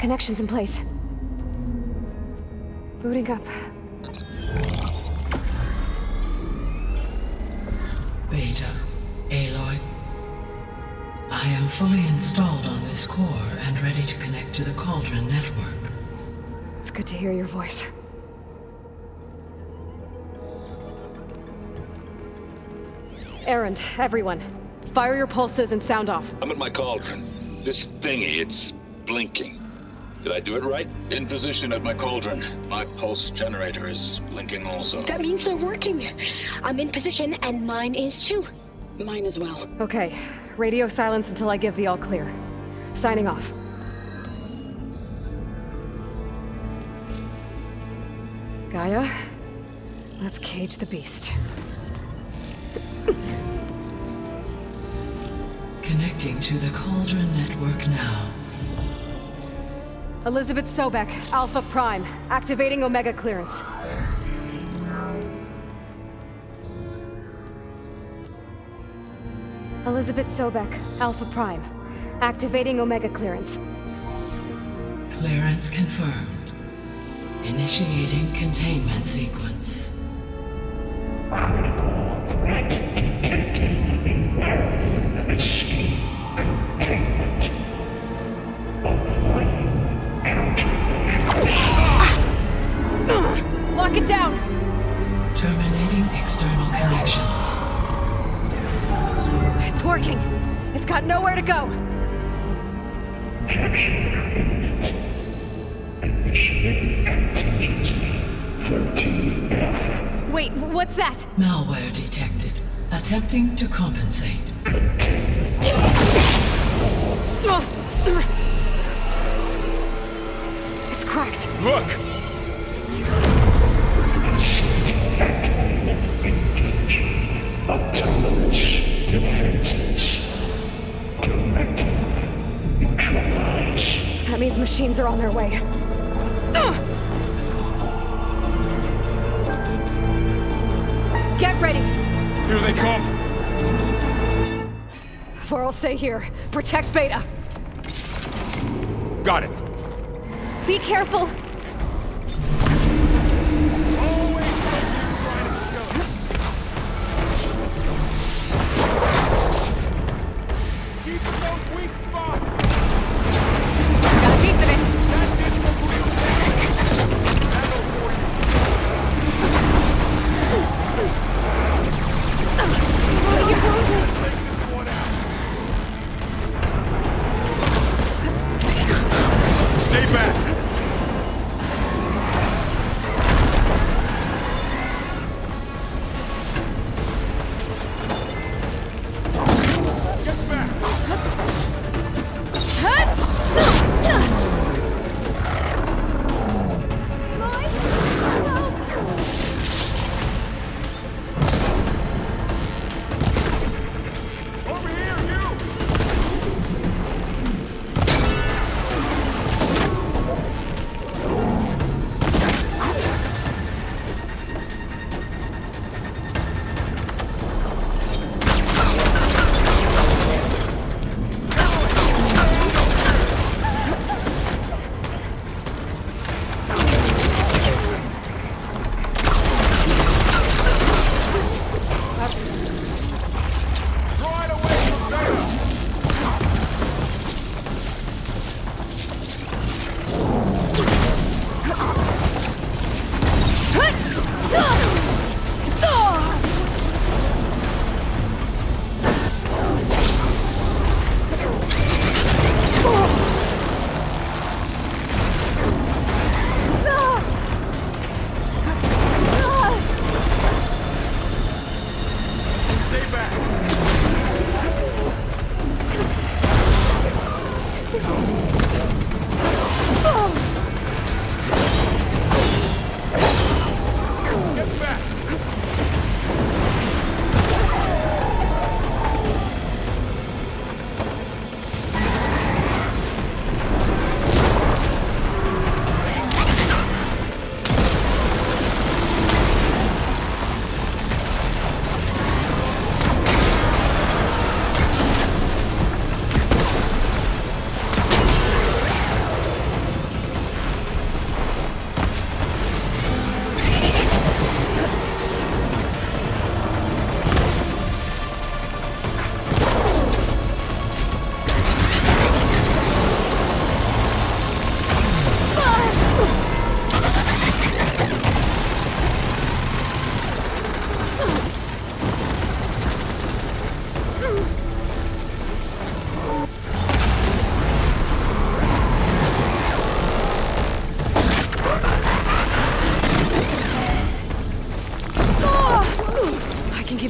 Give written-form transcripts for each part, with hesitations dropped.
Connections in place. Booting up. Beta, Aloy. I am fully installed on this core and ready to connect to the Cauldron network. It's good to hear your voice. Erend, everyone. Fire your pulses and sound off. I'm at my Cauldron. This thingy, it's blinking. Did I do it right? In position at my Cauldron. My pulse generator is blinking also. That means they're working. I'm in position and mine is too. Mine as well. Okay. Radio silence until I give the all clear. Signing off. Gaia, let's cage the beast. Connecting to the Cauldron network now. Elizabeth Sobek, Alpha Prime, activating Omega clearance. Elizabeth Sobek, Alpha Prime, activating Omega clearance. Clearance confirmed. Initiating containment sequence. Critical threat detected. Imperative escape containment. Applying countermeasures. Lock it down! Terminating external connections. It's working. It's got nowhere to go. Capture imminent. Initiating contingency 13F. Wait, what's that? Malware detected. Attempting to compensate. It's cracked. Look! Engaging autonomous defenses. Directive neutralize. That means machines are on their way. Get ready! Here they come! Vor'll stay here. Protect Beta. Got it! Be careful! Keep those weak spots! Got a piece of it! Stay back!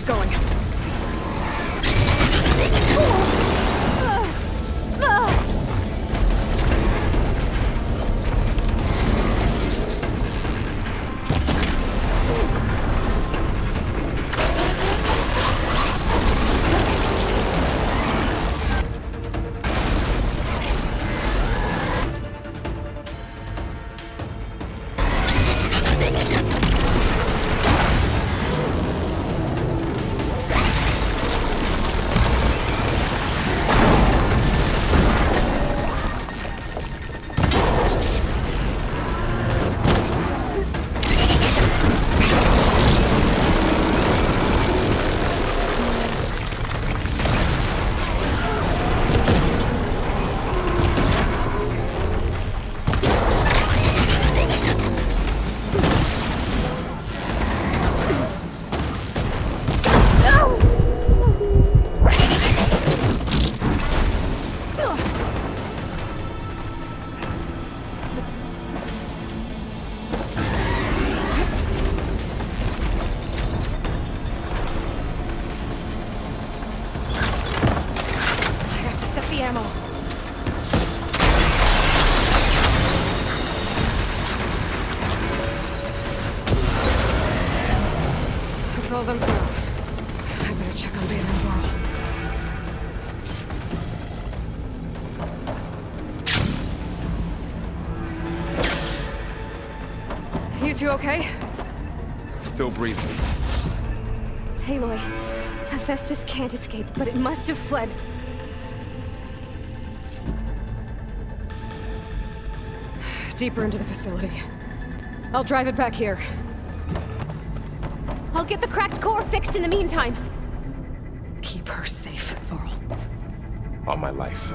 get going. All of them through. I better check on Beta and Varl. You two okay? Still breathing. Aloy, Hephaestus can't escape, but it must have fled. Deeper into the facility. I'll drive it back here. I'll get the cracked core fixed in the meantime. Keep her safe, Varl. On my life.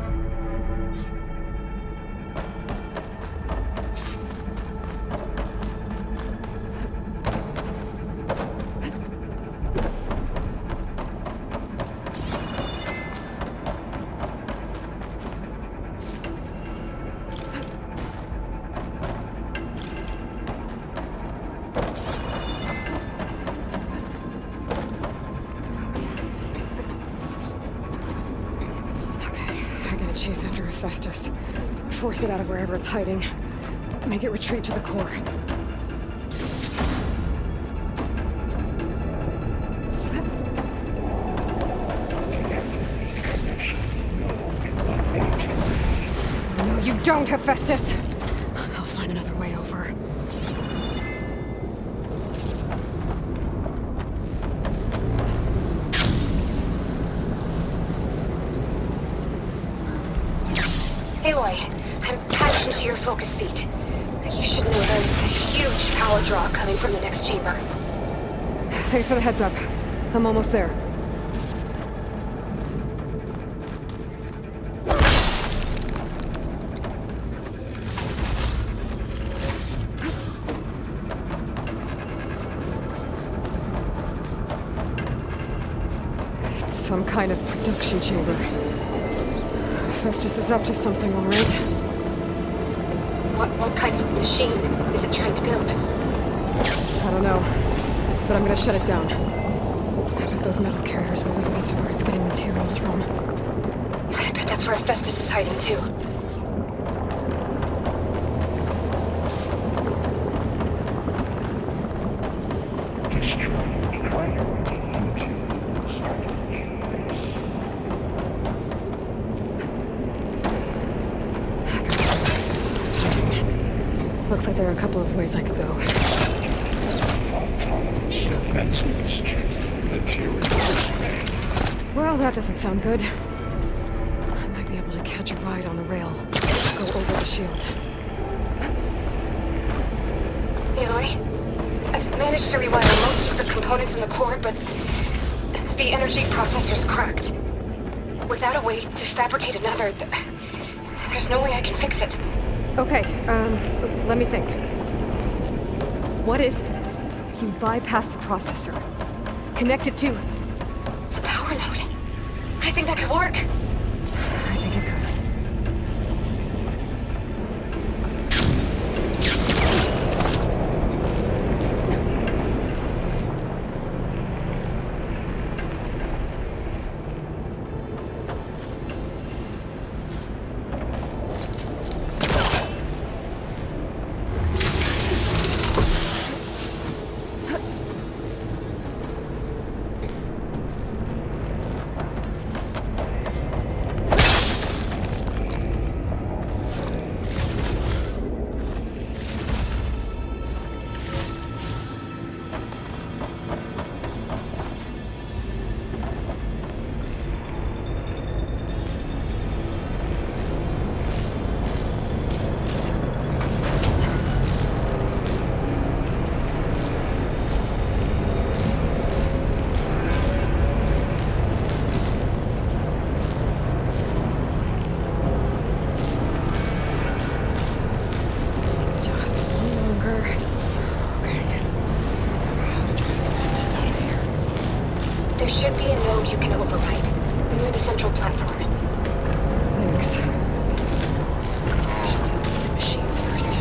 Chase after Hephaestus. Force it out of wherever it's hiding. Make it retreat to the core. No, you don't, Hephaestus! I'll find another way over. Aloy, I'm patched into your focus feed. You should know there's a huge power draw coming from the next chamber. Thanks for the heads up. I'm almost there. It's some kind of production chamber. Hephaestus is up to something, all right. What kind of machine is it trying to build? I don't know, but I'm gonna shut it down. I bet those metal carriers will lead me to where it's getting materials from. I bet that's where Hephaestus is hiding too. Looks like there are a couple of ways I could go. Well, that doesn't sound good. I might be able to catch a ride on the rail. Go over the shield. Aloy, I've managed to rewire most of the components in the core, but the energy processor's cracked. Without a way to fabricate another, there's no way I can fix it. Okay, let me think. What if you bypass the processor? Connect it to... the power node. I think that could work. I think it could. There should be a node you can override, near the central platform. Thanks. I should deal with these machines first.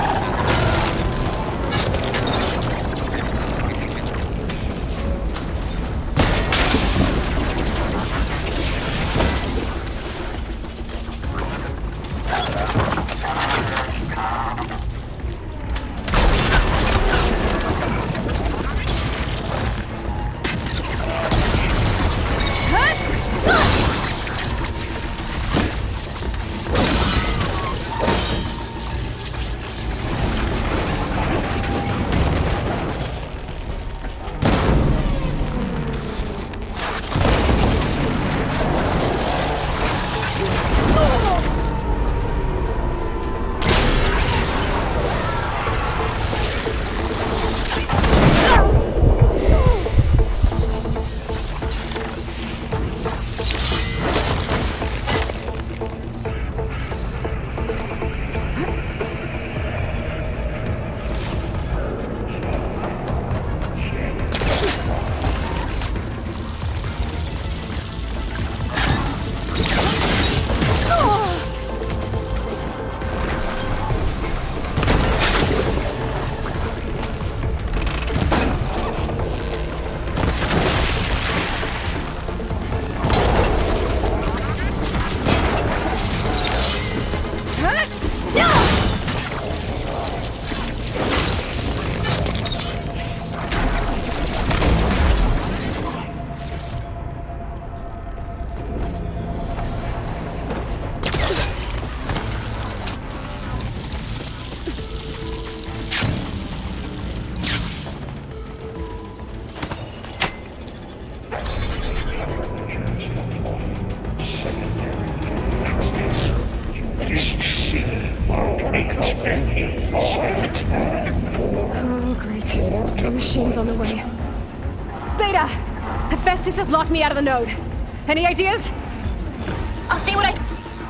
Oh, great. More machines on the way. Beta! Hephaestus has locked me out of the node. Any ideas? I'll see what I...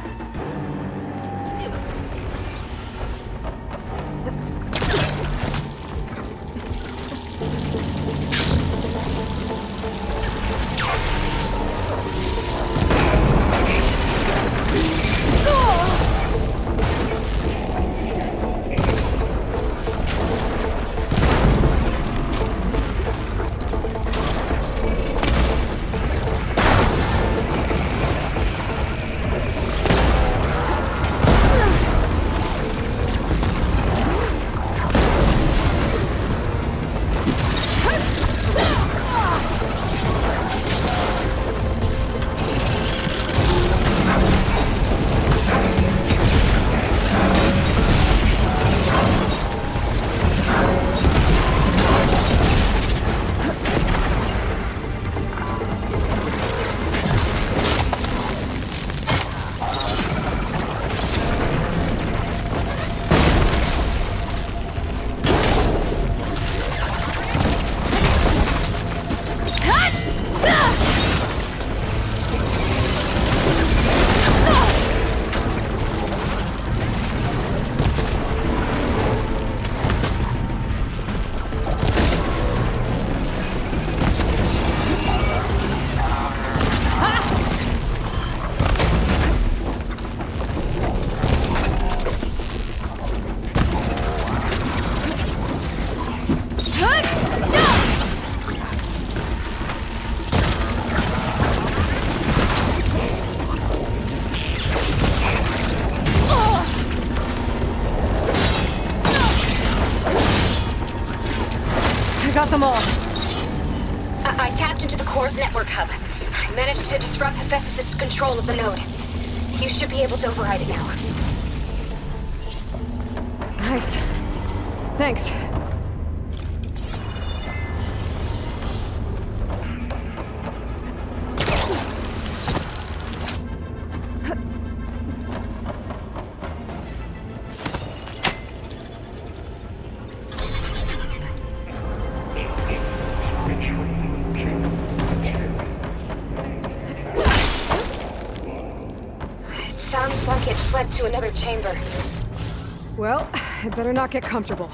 Got them all. I tapped into the core's network hub. I managed to disrupt Hephaestus' control of the node. You should be able to override it now. Nice. Thanks. Sounds like it fled to another chamber. Well, I better not get comfortable.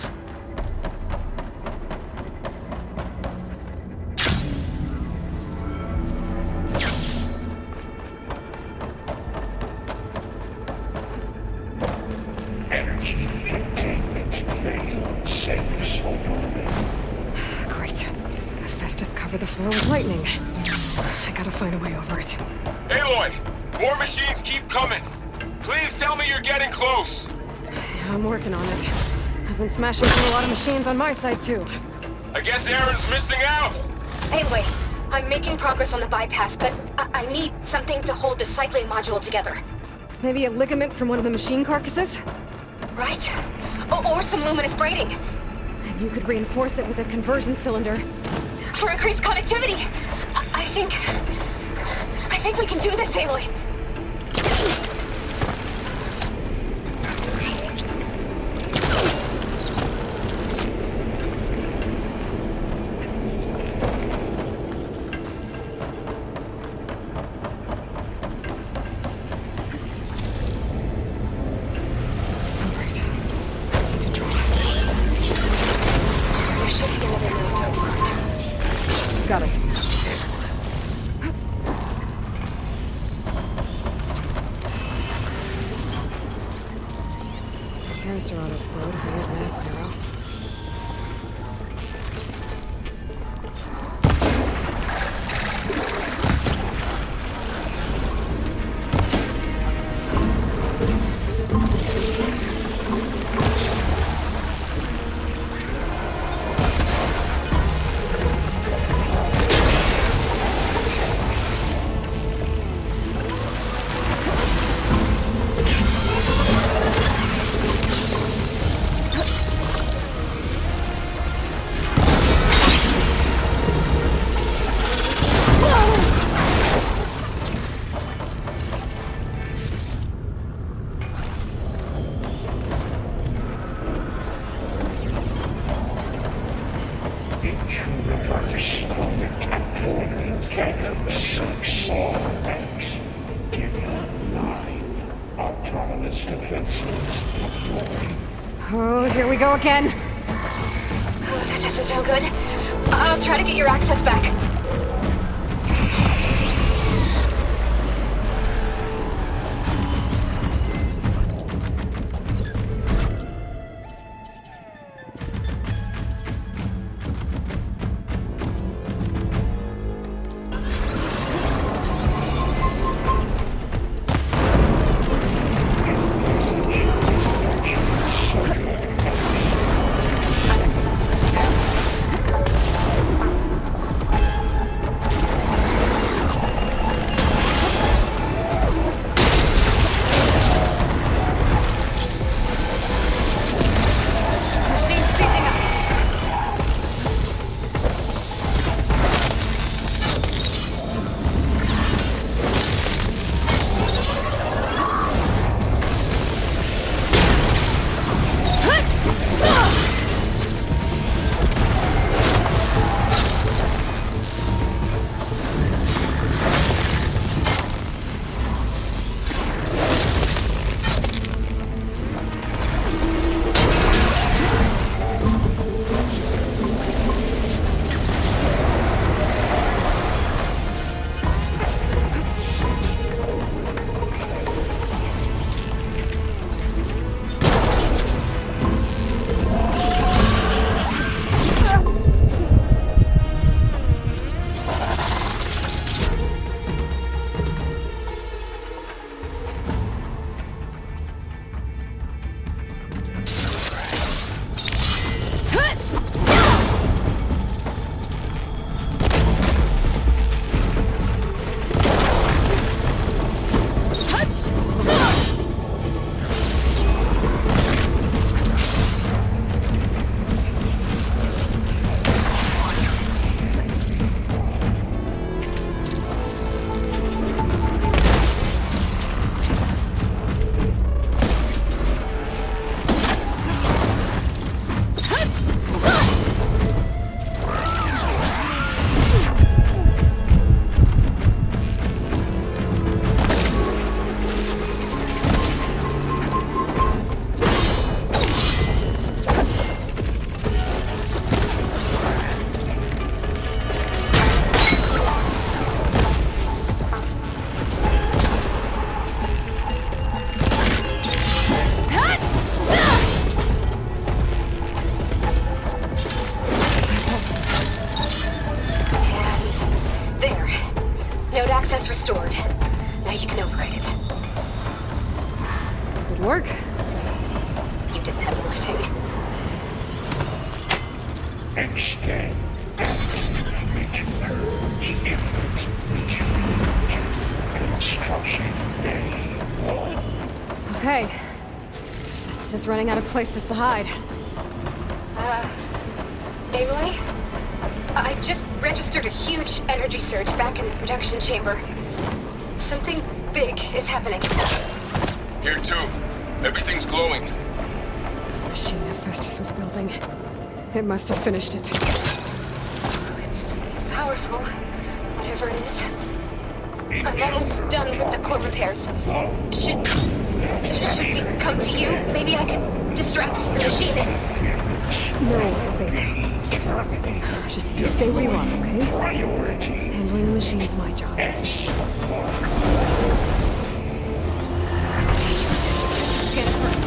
mistakes over me. Great. Festus covered the floor with lightning. I gotta find a way over it. Aloy! More machines keep coming! Please tell me you're getting close! Yeah, I'm working on it. I've been smashing through a lot of machines on my side, too. I guess Aaron's missing out! Anyway, I'm making progress on the bypass, but I need something to hold the cycling module together. Maybe a ligament from one of the machine carcasses? Right? Or some luminous braiding. And you could reinforce it with a conversion cylinder. For increased connectivity! I think we can do this, Aloy. Got it. Canister ought to explode. Here's an ass arrow. Oh, here we go again. Oh, that doesn't sound good. I'll try to get your access back. restored. Now you can override it. Good work. You did the heavy lifting. Instead, activate purge input into construction day 1. Okay. This is running out of places to hide. Aloy? I just registered a huge energy surge back in the production chamber. Something big is happening. Here too. Everything's glowing. The machine Hephaestus was building. It must have finished it. It's powerful, whatever it is. I'm almost done with the core repairs. Should we come to you? Maybe I could distract the machine. No, baby. Just stay where you are, okay? Priority Handling the machine's my job. S. Scan it first.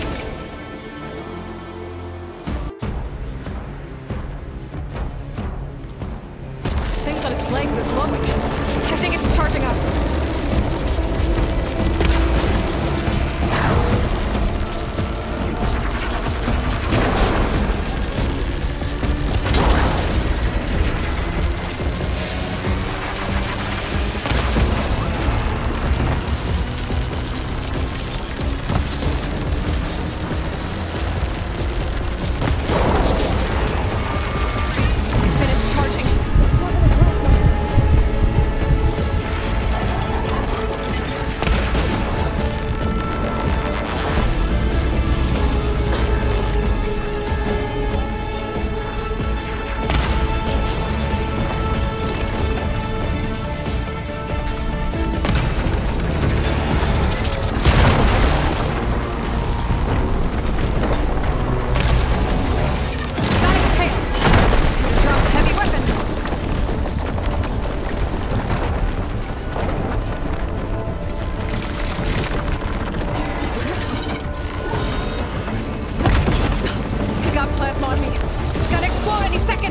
This thing's on its legs are glowing. I think it's charging up. Finished charging. Got its tail. Gonna drop the heavy weapon. I got plasma on me. It's gonna explode any second.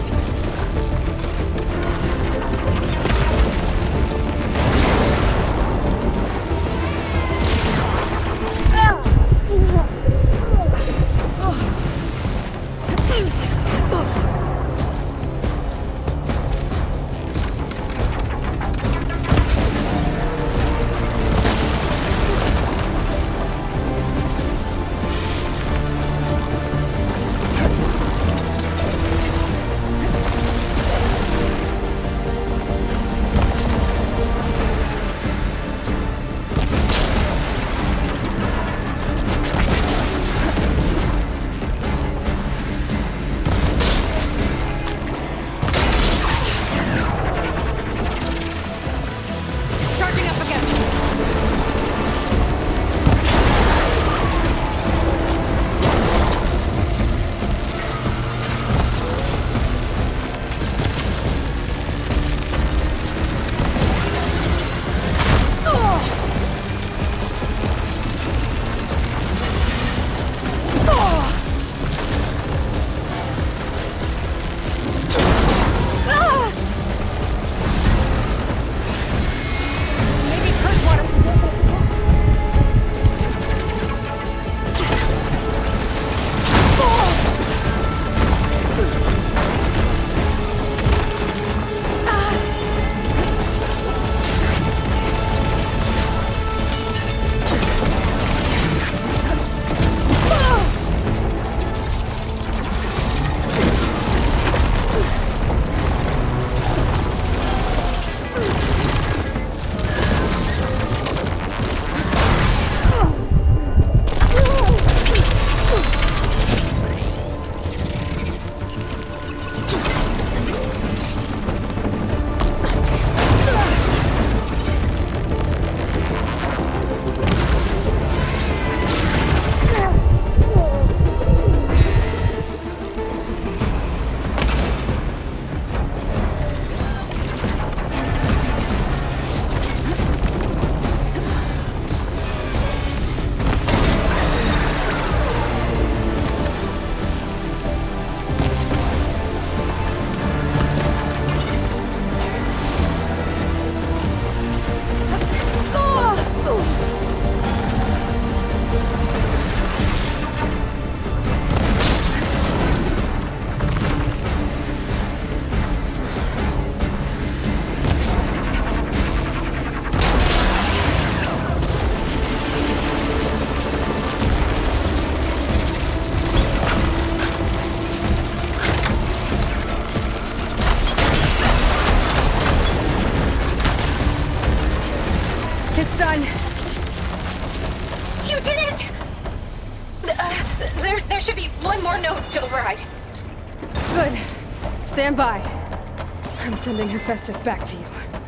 Stand by. I'm sending Hephaestus back to you.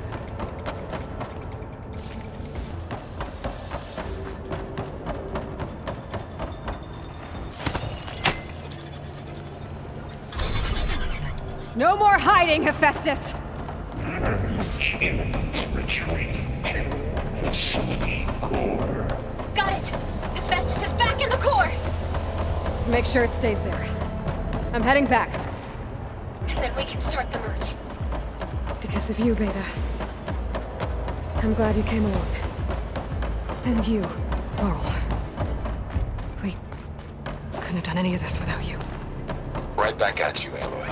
No more hiding, Hephaestus! Humans retreating to facility core. Got it! Hephaestus is back in the core! Make sure it stays there. I'm heading back. And then we can start the merge. Because of you, Beta. I'm glad you came along. And you, Laurel. We couldn't have done any of this without you. Right back at you, Aloy.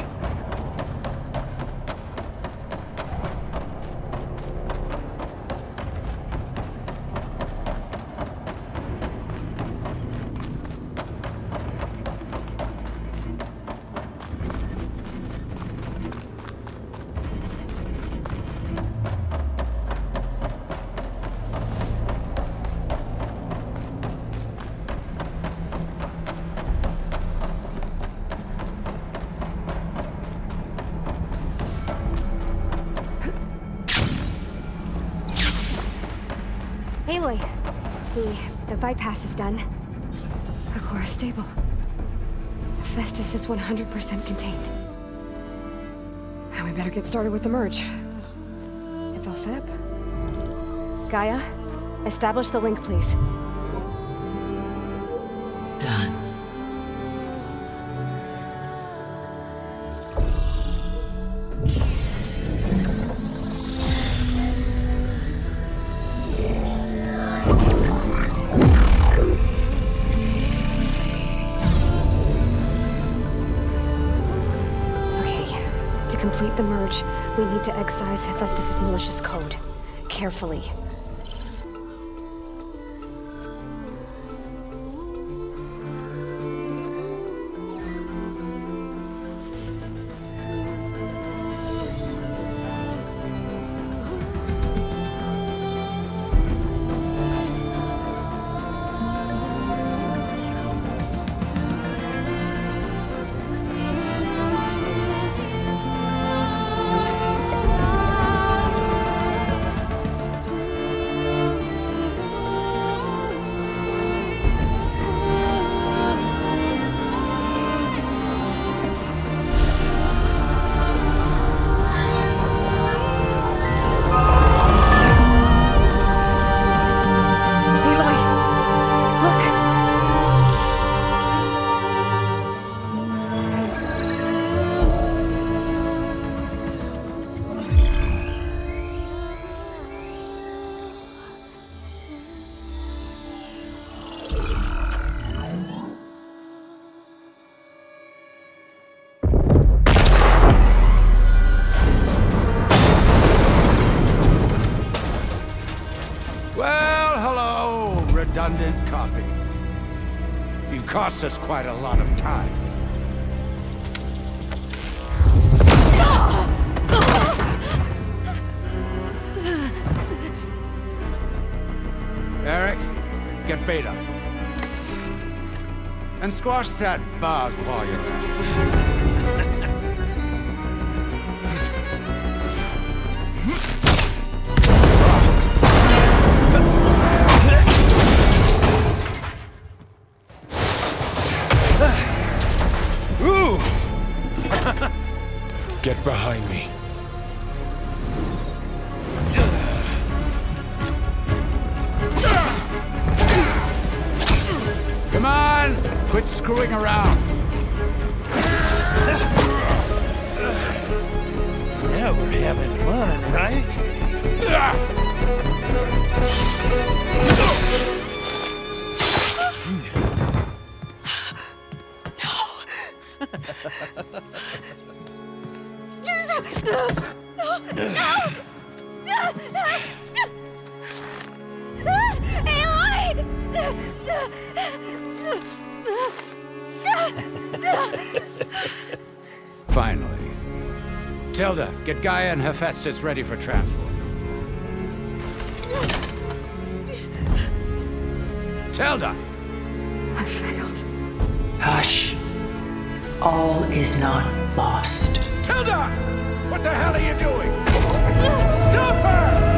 Aloy, the bypass is done. The core is stable. Hephaestus is 100% contained. And we better get started with the merge. It's all set up. Gaia, establish the link, please. Done. To complete the merge, we need to excise Hephaestus' malicious code. Carefully. Redundant copy. You cost us quite a lot of time. Eric, get Beta. And squash that bug while you're at it. Get behind me. Come on! Quit screwing around. Yeah, we're having fun, right? Finally. Tilda, get Gaia and Hephaestus ready for transport. Tilda! I failed. Hush. All is not lost. Tilda! What the hell are you doing? Stop her!